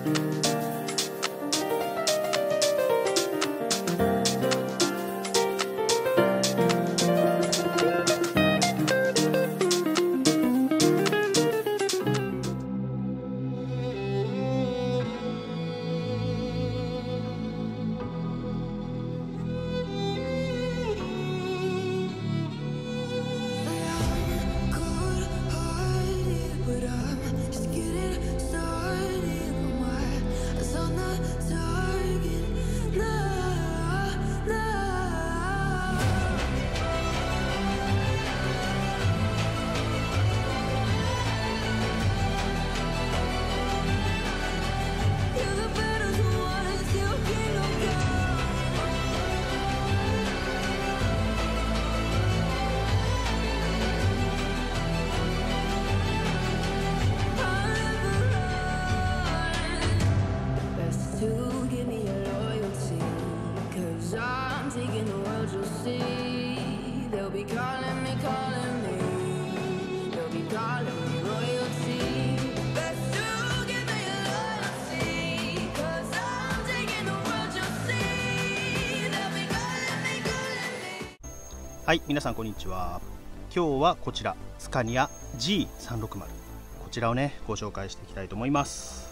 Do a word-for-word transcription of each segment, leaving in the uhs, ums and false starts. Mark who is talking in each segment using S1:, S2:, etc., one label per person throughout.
S1: はい、皆さんこんにちは。今日はこちらスカニア ジーさんろくまる、こちらをねご紹介していきたいと思います。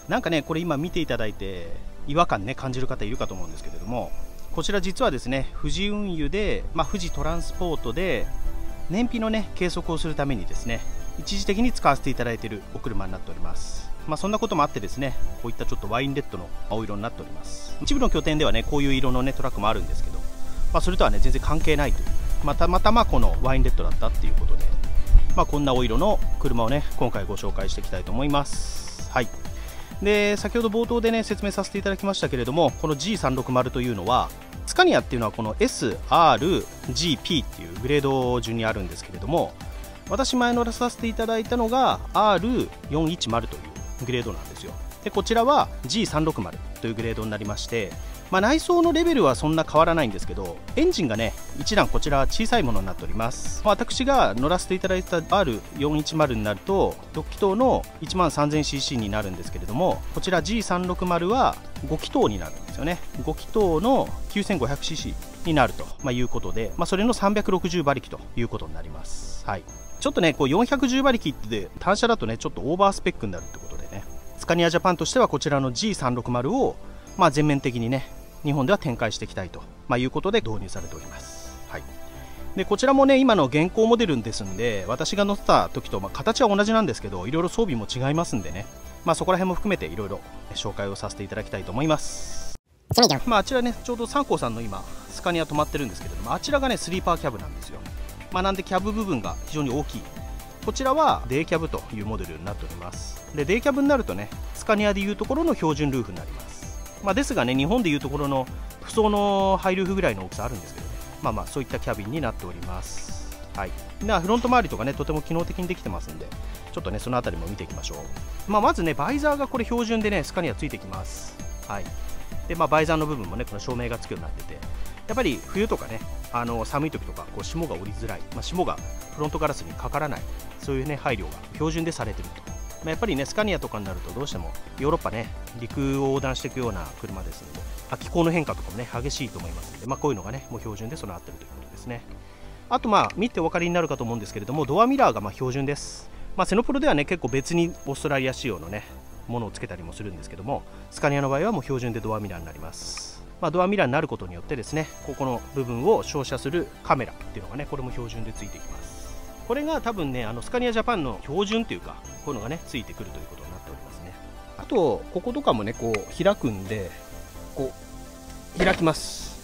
S1: なんかねこれ今見ていただいて違和感ね感じる方いるかと思うんですけれども、こちら実はですね富士運輸で、まあ、富士トランスポートで燃費のね計測をするためにですね一時的に使わせていただいているお車になっております。まあ、そんなこともあってですねこういったちょっとワインレッドの青色になっております。一部の拠点ではねこういう色のねトラックもあるんですけど、まあ、それとはね全然関係ないという、まあ、たまたまこのワインレッドだったっていうことで、まあ、こんなお色の車をね今回ご紹介していきたいと思います。はい。で先ほど冒頭でね説明させていただきましたけれども、この ジーさんろくまる というのはスカニアっていうのはこの エスアールジーピー っていうグレード順にあるんですけれども、私前乗らさせていただいたのが アールよんひゃくじゅう というグレードなんですよ。でこちらは ジーさんろくまる というグレードになりまして、まあ、内装のレベルはそんな変わらないんですけど、エンジンがね一段こちら小さいものになっております。私が乗らせていただいた アールよんひゃくじゅう になるとろっきとうの いちまんさんぜんシーシー になるんですけれども、こちら ジーさんろくまる はごきとうになるんですよね。ごきとうの きゅうせんごひゃくシーシー になると、まあ、いうことで、まあ、それのさんびゃくろくじゅうばりきということになります。はい。ちょっとねこうよんひゃくじゅうばりきって単車だとねちょっとオーバースペックになるってことでね、スカニアジャパンとしてはこちらの ジーさんろくまる をまあ全面的にね日本では展開していきたいと、まあ、いうことで導入されております。はい。でこちらもね今の現行モデルですんで、私が乗ってた時とまあ形は同じなんですけど、いろいろ装備も違いますんでね、まあ、そこら辺も含めていろいろ紹介をさせていただきたいと思います。まあ、あちらねちょうどサンコーさんの今スカニア止まってるんですけれども、あちらがねスリーパーキャブなんですよ。まあ、なんでキャブ部分が非常に大きい。こちらはデイキャブというモデルになっております。でデイキャブになるとねスカニアでいうところの標準ルーフになります。まあ、ですがね日本でいうところの舗装のハイルーフぐらいの大きさあるんですけどね、まあまあそういったキャビンになっております。はい。フロント周りとかねとても機能的にできてますんで、ちょっとねそのあたりも見ていきましょう。まあ、まずねバイザーがこれ標準でねスカニアついてきます。はい。でまあバイザーの部分もねこの照明がつくようになってて、やっぱり冬とかねあの寒い時とかこう霜が降りづらい、まあ、霜がフロントガラスにかからない、そういうね配慮が標準でされてると。まあ、やっぱりねスカニアとかになるとどうしてもヨーロッパね陸を横断していくような車ですので、気候の変化とかもね激しいと思いますので、まあ、こういうのがねもう標準で備わっているということですね。あとまあ見てお分かりになるかと思うんですけれども、ドアミラーがまあ標準です。まあ、セノプロではね結構別にオーストラリア仕様のねものをつけたりもするんですけども、スカニアの場合はもう標準でドアミラーになります。まあ、ドアミラーになることによってですねここの部分を照射するカメラっていうのがねこれも標準でついてきます。これが多分ねあのスカニアジャパンの標準というかこういうのがねついてくるということになっておりますね。あとこことかもねこう開くんでこう開きます。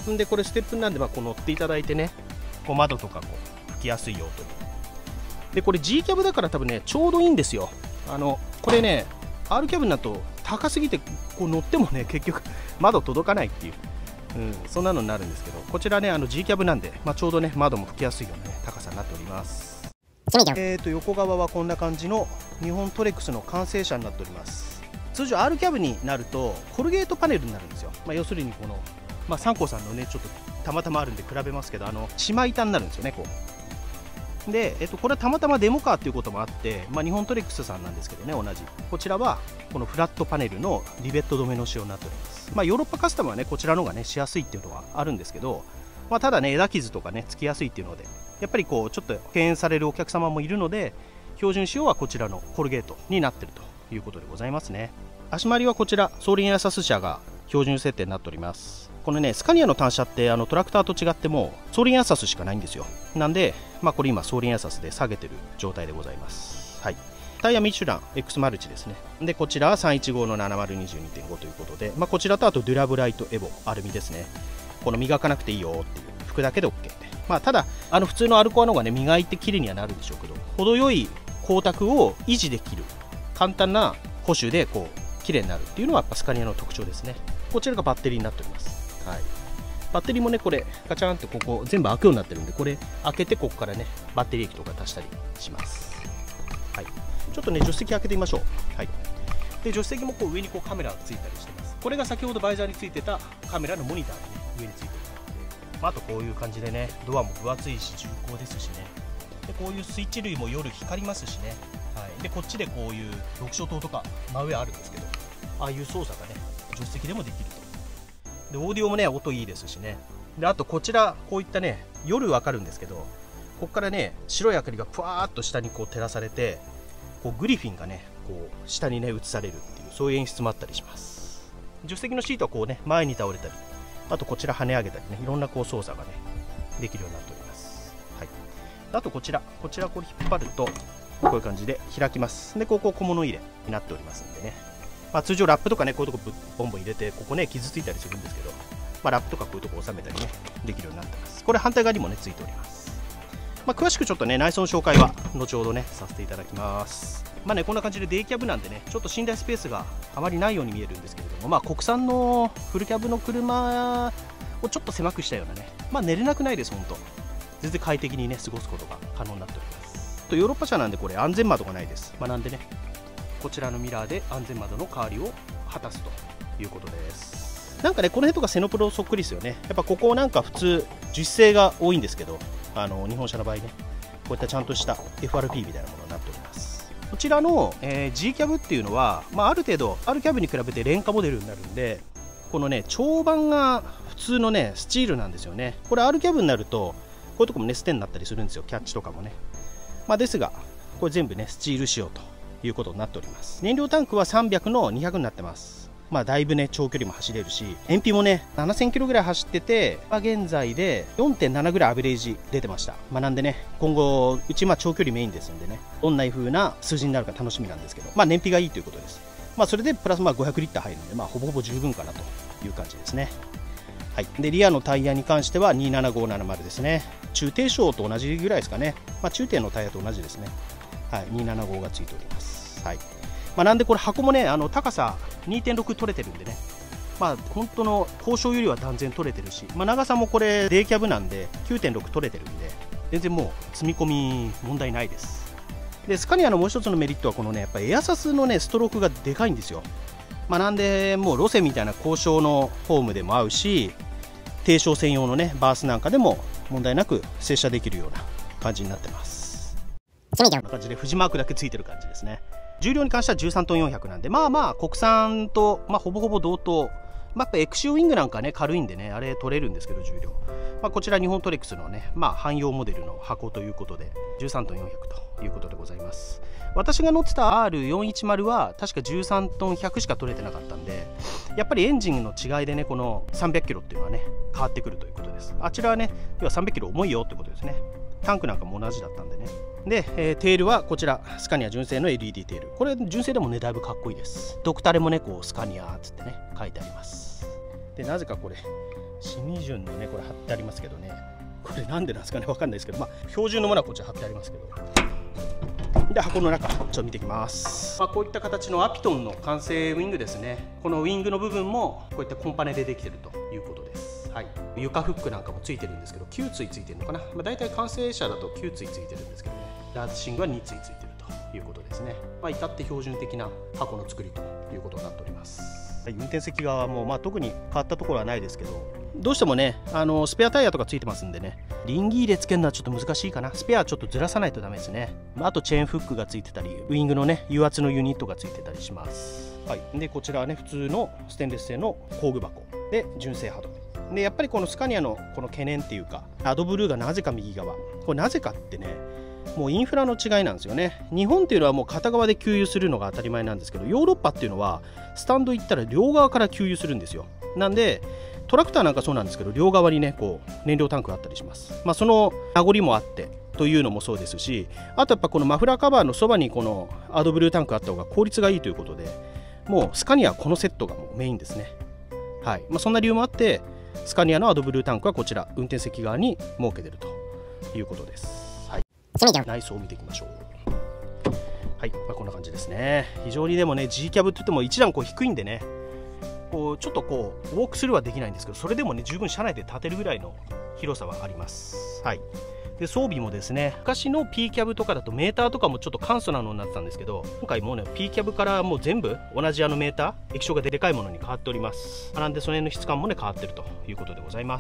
S1: んでこれステップなんでまあこう乗っていただいてねこう窓とかこう拭きやすい用途に。でこれ G キャブだから多分ねちょうどいいんですよ。あのこれね R キャブになると高すぎてこう乗ってもね結局窓届かないっていう、うん、そんなのになるんですけど、こちらねあの G キャブなんで、まあ、ちょうどね窓も拭きやすいような、ね、高さになっております。えーと横側はこんな感じの日本トレックスの完成車になっております。通常 R キャブになるとコルゲートパネルになるんですよ。まあ、要するにこの、まあ、サンコーさんのねちょっとたまたまあるんで比べますけど、あの姉妹板になるんですよね。こうで、えっと、これはたまたまデモカーということもあって、まあ、日本トレックスさんなんですけどね、同じこちらはこのフラットパネルのリベット止めの仕様になっております。まあ、ヨーロッパカスタムはねこちらの方がねしやすいっていうのはあるんですけど、まあ、ただね枝傷とかねつきやすいっていうのでやっぱりこうちょっと敬遠されるお客様もいるので、標準仕様はこちらのコルゲートになっているということでございますね。足回りはこちらソーリンエアサス車が標準設定になっております。このねスカニアの単車ってあのトラクターと違ってもソーリンエアサスしかないんですよ。なんで、まあ、これ今ソーリンエアサスで下げてる状態でございます。はい、タイヤミシュラン X マルチですね。でこちらはさんいちごのななまるにじゅうにてんごということで、まあ、こちらとあとデュラブライトエボアルミですね。この磨かなくていいよっていう服だけで OK。まあ、ただあの普通のアルコアの方がね磨いて綺麗にはなるんでしょうけど、程よい光沢を維持できる簡単な保守でこう綺麗になるっていうのはやっぱスカニアの特徴ですね。こちらがバッテリーになっております。はい、バッテリーもねこれガチャンってここ全部開くようになってるんで、これ開けてここからねバッテリー液とか足したりします。はい、ちょっとね助手席開けてみましょう。はい、で助手席もこう上にこうカメラがついたりしてます。これが先ほどバイザーについてたカメラのモニターがね上についてるので、まあ、あとこういう感じでねドアも分厚いし重厚ですしね。でこういうスイッチ類も夜光りますしね。はい、でこっちでこういう読書灯とか真上あるんですけど、ああいう操作がね助手席でもできると。でオーディオもね音いいですしね。であとこちらこういったね夜わかるんですけど、ここからね白い明かりがぷわーっと下にこう照らされて、こうグリフィンがねこう下にね映されるっていうそういう演出もあったりします。助手席のシートはこうね前に倒れたり、あとこちら跳ね上げたりね、いろんなこう操作がねできるようになっております。はい、あとこちらこちらこれ引っ張るとこういう感じで開きます。でここ小物入れになっておりますんでね、まあ、通常ラップとかねこういうとこボンボン入れてここね傷ついたりするんですけど、まあ、ラップとかこういうとこ収めたりねできるようになってます。これ反対側にもねついております。まあ、詳しくちょっとね内装の紹介は後ほどねさせていただきます。まあねこんな感じでデイキャブなんでねちょっと寝台スペースがあまりないように見えるんですけれども、まあ、国産のフルキャブの車をちょっと狭くしたようなね、まあ、寝れなくないです。本当全然快適にね過ごすことが可能になっております。とヨーロッパ車なんでこれ安全窓がないです。まあ、なんでねこちらのミラーで安全窓の代わりを果たすということです。なんかねこの辺とかセノプロそっくりですよね。やっぱここなんか普通樹脂製が多いんですけど、あの日本車の場合ねこういったちゃんとした エフアールピー みたいなものになっております。こちらの、えー、G キャブっていうのは、まあ、ある程度 R キャブに比べて廉価モデルになるんで、このね長板が普通のねスチールなんですよね。これ R キャブになるとこういうとこもねステンになったりするんですよ、キャッチとかもね。まあ、ですがこれ全部ねスチール仕様ということになっております。燃料タンクはさんびゃくのにひゃくになってます。まあだいぶね長距離も走れるし、燃費もねななせんキロぐらい走ってて、まあ、現在で よんてんなな ぐらいアベレージ出てました。まあ、なんでね今後うちまあ長距離メインですんでね、どんな風な数字になるか楽しみなんですけど、まあ燃費がいいということです。まあそれでプラスまあごひゃくリッター入るので、まあほぼほぼ十分かなという感じですね。はい、でリアのタイヤに関してはにーななごーななまるですね。中低床と同じぐらいですかね。まあ、中低のタイヤと同じですね。はい、にーななごがついております。はい、まあ、なんでこれ箱もねあの高さ にてんろく 取れてるんでね、まあ本当の交渉よりは断然取れてるし、まあ、長さもこれデイキャブなんで きゅうてんろく 取れてるんで全然もう積み込み問題ないです。でスカニアのもう一つのメリットはこのねやっぱエアサスのねストロークがでかいんですよ。まあ、なんでもう路線みたいな交渉のフォームでも合うし、低床専用のねバースなんかでも問題なく接車できるような感じになってます。こんな感じで富士マークだけついてる感じですね。重量に関してはじゅうさんトンよんひゃくなんで、まあまあ国産と、まあ、ほぼほぼ同等。まあ、やっぱエクシオウィングなんかね軽いんでねあれ取れるんですけど重量、まあ、こちら日本トレックスのね、まあ、汎用モデルの箱ということでじゅうさんトンよんひゃくということでございます。私が乗ってた アールよんひゃくじゅう は確かじゅうさんトンひゃくしか取れてなかったんで、やっぱりエンジンの違いでねこのさんびゃくキロっていうのはね変わってくるということです。あちらはね要はさんびゃくキロ重いよってことですね。タンクなんかも同じだったんでね。で、えー、テールはこちらスカニア純正の エルイーディー テール。これ純正でもねだいぶかっこいいです。ドクタレもねこうスカニアっつってね書いてあります。でなぜかこれシミ順のねこれ貼ってありますけどね、これなんでなんですかねわかんないですけど、まあ標準のものはこっち貼ってありますけど、で箱の中ちょっと見てきます。まあ、こういった形のアピトンの完成ウィングですね。このウィングの部分もこういったコンパネでできてるということです。はい、床フックなんかもついてるんですけどきゅう対ついてるのかな、まあ、大体完成車だときゅう対ついてるんですけどね、ラージシングはに対ついてるということですね。まあ、至って標準的な箱の作りということになっております。運転席側も、まあ、特に変わったところはないですけど、 どうしてもね、あのスペアタイヤとかついてますんでね、リンギーでつけるのはちょっと難しいかな。スペアちょっとずらさないとダメですね。あとチェーンフックがついてたり、ウイングのね、油圧のユニットがついてたりします。はい、でこちらはね、普通のステンレス製の工具箱で純正ハードで、やっぱりこのスカニアのこの懸念っていうか、アドブルーがなぜか右側、これなぜかってね、もうインフラの違いなんですよね。日本っていうのはもう片側で給油するのが当たり前なんですけど、ヨーロッパっていうのはスタンド行ったら両側から給油するんですよ。なんでトラクターなんかそうなんですけど、両側にねこう燃料タンクがあったりします。まあその名残もあってというのもそうですし、あとやっぱこのマフラーカバーのそばにこのアドブルータンクあった方が効率がいいということで、もうスカニアはこのセットがもうメインですね。はい、まあ、そんな理由もあってスカニアのアドブルータンクはこちら運転席側に設けてるということです。はい、内装を見ていきましょう。はい、まあ、こんな感じですね。非常にでもね G キャブって言っても一段こう低いんでね、こうちょっとこうウォークスルーはできないんですけど、それでもね十分車内で立てるぐらいの広さはあります。はい、で装備もですね、昔の P キャブとかだとメーターとかもちょっと簡素なのになってたんですけど、今回もうね P キャブからもう全部同じあのメーター液晶がでかいものに変わっております。なんでその辺の質感もね変わってるということでございます。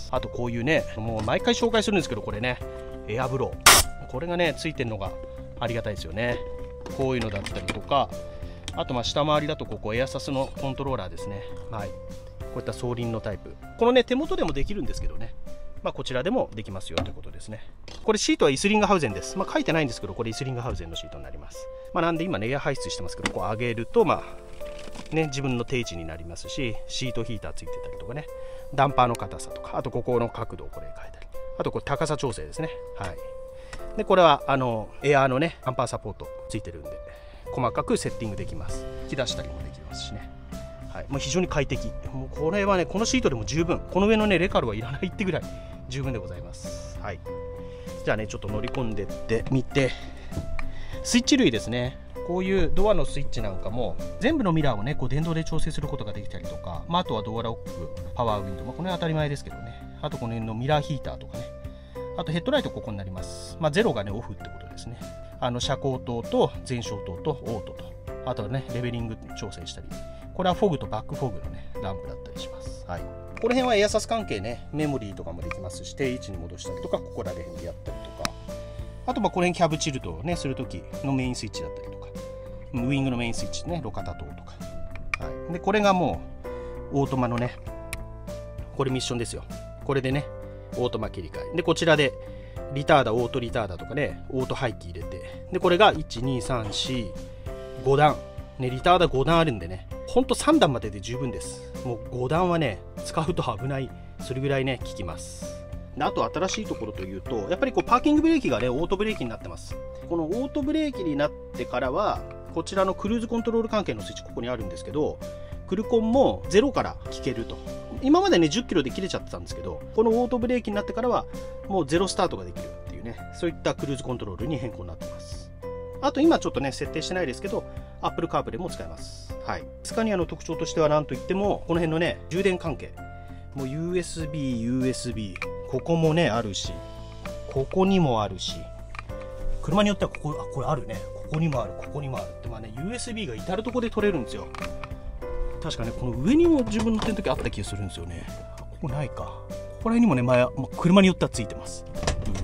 S1: あとこういうね、もう毎回紹介するんですけど、これねエアブロー、これがねついてるのがありがたいですよね。こういうのだったりとか、あとまあ下回りだとここエアサスのコントローラーですね。はい、こういった双輪のタイプ、このね手元でもできるんですけどね、まあこちらでもできますよということですね。これシートはイスリンガハウゼンです。まあ書いてないんですけど、これイスリンガハウゼンのシートになります。まあなんで今ねエア排出してますけど、こう上げるとまあね自分の定位置になりますし、シートヒーターついてたりとかね、ダンパーの硬さとか、あとここの角度をこれ変えたり、あとこれ高さ調整ですね。はい、でこれはあのエアーのねアンパーサポートついてるんで、細かくセッティングできます。引き出したりもできますしね。はい、もう非常に快適。もうこれはねこのシートでも十分、この上のねレカルはいらないってぐらい十分でございます。はい、じゃあねちょっと乗り込んでってみて、スイッチ類ですね。こういうドアのスイッチなんかも全部のミラーをねこう電動で調整することができたりとか、まあ、あとはドアロック、パワーウィンドウ、まあ、これは当たり前ですけどね。あとこの辺のミラーヒーターとかね、あとヘッドライトここになります。まあ、ゼロがねオフってことですね。あの遮光灯と全照灯とオートと、あとはねレベリング調整したり、これはフォグとバックフォグのねランプだったりします。はい、この辺はエアサス関係ね、メモリーとかもできますし、定位置に戻したりとか、ここら辺でやったりとか、あとまあこの辺キャブチルトをねするときのメインスイッチだったりとか、ウイングのメインスイッチね、路肩灯とか、はい、でこれがもうオートマのね、これミッションですよ。これでねオートマ切り替えで、こちらでリターダー、オートリターダーとかね、オート排気入れて、でこれがいちにさんしご段ね、リターダーご段あるんでね、ほんとさん段までで十分です。もうご段はね使うと危ない、それぐらいね効きます。であと新しいところというと、やっぱりこうパーキングブレーキがねオートブレーキになってます。このオートブレーキになってからはこちらのクルーズコントロール関係のスイッチここにあるんですけど、クルコンもゼロから効けると。今までねじゅっキロで切れちゃってたんですけど、このオートブレーキになってからはもうゼロスタートができるっていうね、そういったクルーズコントロールに変更になってます。あと今ちょっとね設定してないですけど、 Apple CarPlay も使えます。はい、スカニアの特徴としては何といってもこの辺のね充電関係、もう ユーエスビー、ユーエスビー ここもねあるし、ここにもあるし、車によってはここ、あこれあるね、ここにもある、ここにもあるって、まあね ユーエスビー が至る所で取れるんですよ。確かねこの上にも自分乗ってる時あった気がするんですよね。ここないか、ここら辺にもね前、まあ、車によってはついてます。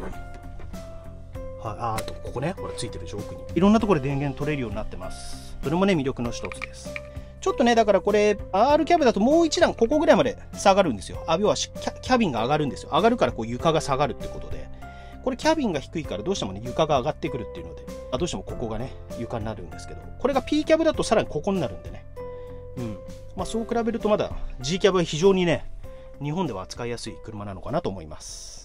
S1: うん、はい、ああとここね、これついてる上空にいろんなところで電源取れるようになってます。それもね魅力の一つです。ちょっとねだからこれ アール キャブだともう一段ここぐらいまで下がるんですよ。あ要はキ ャ, キャビンが上がるんですよ。上がるからこう床が下がるってことで、これキャビンが低いからどうしてもね床が上がってくるっていうので、あどうしてもここがね床になるんですけど、これが P キャブだとさらにここになるんでね、うんまあ、そう比べるとまだ G キャブは非常にね日本では扱いやすい車なのかなと思います。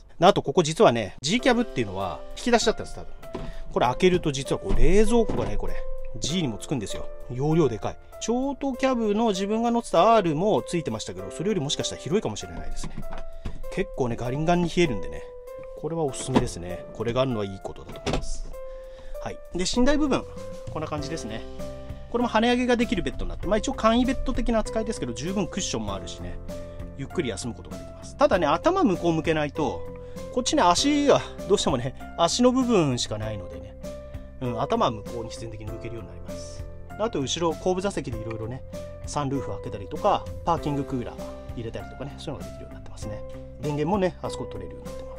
S1: あとここ実はね G キャブっていうのは引き出しだったんです。多分これ開けると実はこう冷蔵庫がねこれ G にもつくんですよ。容量でかい。ショートキャブの自分が乗ってた R もついてましたけど、それよりもしかしたら広いかもしれないですね。結構ねガリンガンに冷えるんでね、これはおすすめですね。これがあるのはいいことだと思います。はい、で寝台部分こんな感じですね。これも跳ね上げができるベッドになって、まあ、一応簡易ベッド的な扱いですけど、十分クッションもあるしね、ゆっくり休むことができます。ただね頭向こう向けないと、こっちね足がどうしてもね足の部分しかないのでね、うん、頭は向こうに必然的に向けるようになります。あと後ろ後部座席でいろいろねサンルーフ開けたりとか、パーキングクーラー入れたりとかね、そういうのができるようになってます。 ますね。電源もねあそこ取れるようになってます。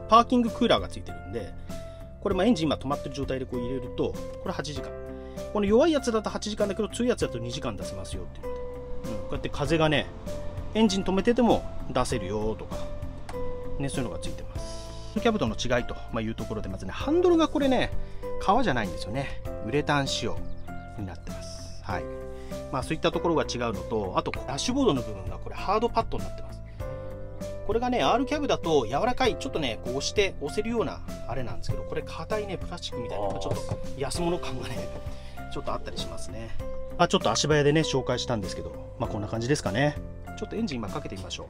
S1: パーキングクーラーがついてるんで、これまあエンジン今止まってる状態でこう入れるとこれはちじかん、この弱いやつだとはちじかんだけど強いやつだとにじかん出せますよっていうので、うん、こうやって風がねエンジン止めてても出せるよとかね、そういうのがついてます。キャブとの違いというところで、まずねハンドルがこれね革じゃないんですよね、ウレタン仕様になってます。はい、まあそういったところが違うのと、あとダッシュボードの部分がこれハードパッドになってます。これがね R キャブだと柔らかい、ちょっとねこう押して押せるようなあれなんですけど、これ硬いねプラスチックみたいなちょっと安物感がねちょっとあったりしますね。まあ、ちょっと足早でね紹介したんですけど、まあこんな感じですかね。ちょっとエンジン今かけてみましょう。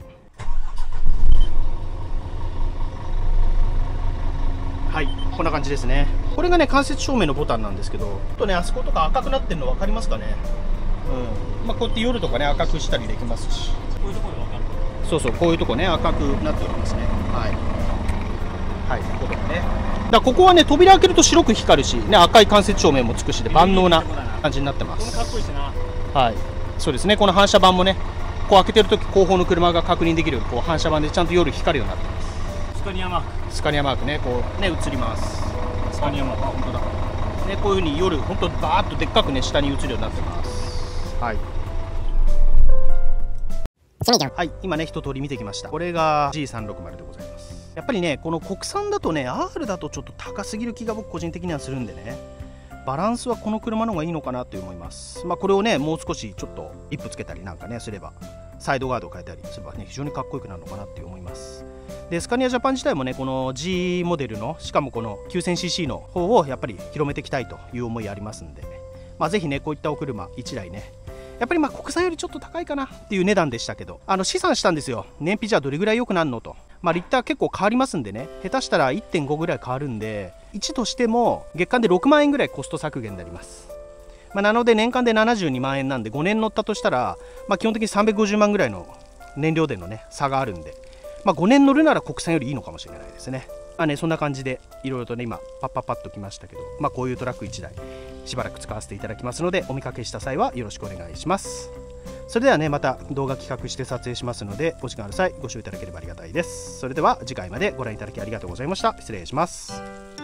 S1: はい、こんな感じですね。これがね間接照明のボタンなんですけど、ちょっとねあそことか赤くなってるの分かりますかね。うん、まあこうやって夜とかね赤くしたりできますし、こういうところで分かる。そうそう、こういうとこね赤くなっておりますね。はいはい、ここね。だからここはね扉開けると白く光るしね、赤い間接照明もつくしで万能な感じになってます。かっこいいしな。はい、そうですね。この反射板もねこう開けてるとき後方の車が確認できるようにこう反射板でちゃんと夜光るようになってます。スカニアマーク、スカニアマークね、こうね映ります。スカニアマーク、あ、本当だね。こういう風に夜本当バーッとでっかくね下に映るようになってます。はいはい、今ね一通り見てきました。これが ジーさんろくまる でございます。やっぱりねこの国産だとね R だとちょっと高すぎる気が僕個人的にはするんでね、バランスはこの車の方がいいのかなと思います。まあこれをねもう少しちょっと一歩つけたりなんかねすれば、サイドガードを変えたりすればね非常にかっこよくなるのかなって思います。でスカニアジャパン自体もねこの G モデルのしかもこの きゅうせんシーシー の方をやっぱり広めていきたいという思いありますんで、まあぜひねこういったお車いちだいね、やっぱりまあ国産よりちょっと高いかなっていう値段でしたけど、あの試算したんですよ。燃費じゃどれぐらい良くなるのと、まあリッター結構変わりますんでね、下手したら いってんご ぐらい変わるんで、いちとしても月間でろくまんえんぐらいコスト削減になります。まあ、なので年間でななじゅうにまんえんなんでごねん乗ったとしたら、まあ、基本的にさんびゃくごじゅうまんぐらいの燃料でのね差があるんで、まあ、ごねん乗るなら国産よりいいのかもしれないですね。まあね、そんな感じでいろいろとね今パッパッパッときましたけど、まあ、こういうトラックいちだいしばらく使わせていただきますので、お見かけした際はよろしくお願いします。それではねまた動画企画して撮影しますので、お時間ある際ご視聴いただければありがたいです。それでは次回までご覧いただきありがとうございました。失礼します。